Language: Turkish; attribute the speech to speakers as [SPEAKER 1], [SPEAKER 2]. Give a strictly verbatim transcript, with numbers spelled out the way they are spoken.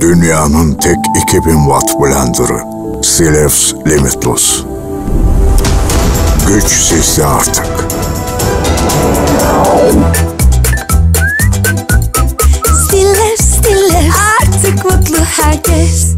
[SPEAKER 1] Dünyanın tek iki bin watt blenderı Silefs Limitless. Güç sizde artık.
[SPEAKER 2] Silefs, Silefs, artık mutlu herkes.